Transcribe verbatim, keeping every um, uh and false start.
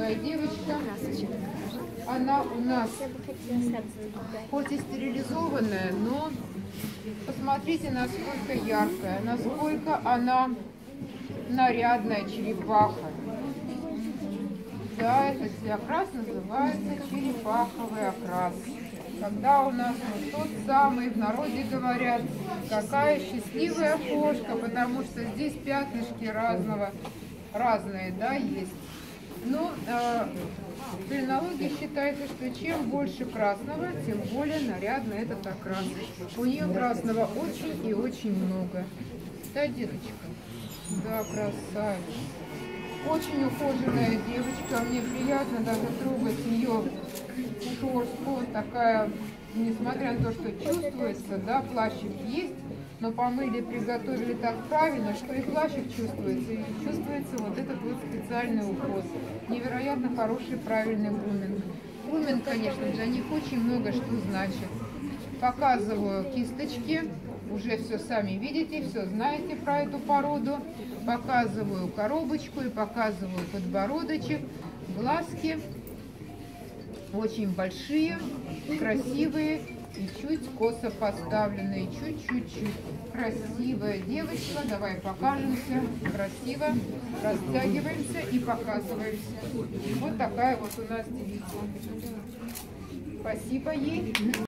красивая девочка. Она у нас хоть и стерилизованная, но посмотрите, насколько яркая, насколько она нарядная черепаха. Да, этот окрас называется черепаховый окрас. Когда у нас вот тот самый, в народе говорят, какая счастливая кошка, потому что здесь пятнышки разного, разные, да, есть. Но э, в фелинологии считается, что чем больше красного, тем более нарядный этот окрас. У нее красного очень и очень много. Да, деточка? Да, красавица. Очень ухоженная девочка. Мне приятно даже трогать ее шерстку. Такая, несмотря на то, что чувствуется, да, плащик есть, но помыли, приготовили так правильно, что и плащик чувствуется, и чувствуется вот этот вот специальный уход. Невероятно хороший, правильный груминг. Груминг, конечно, для них очень много что значит. Показываю кисточки, уже все сами видите, все знаете про эту породу. Показываю коробочку и показываю подбородочек, глазки. Очень большие, красивые и чуть косо поставленные, чуть-чуть-чуть. Красивая девочка, давай покажемся, красиво, растягиваемся и показываемся. Вот такая вот у нас девица. Спасибо ей.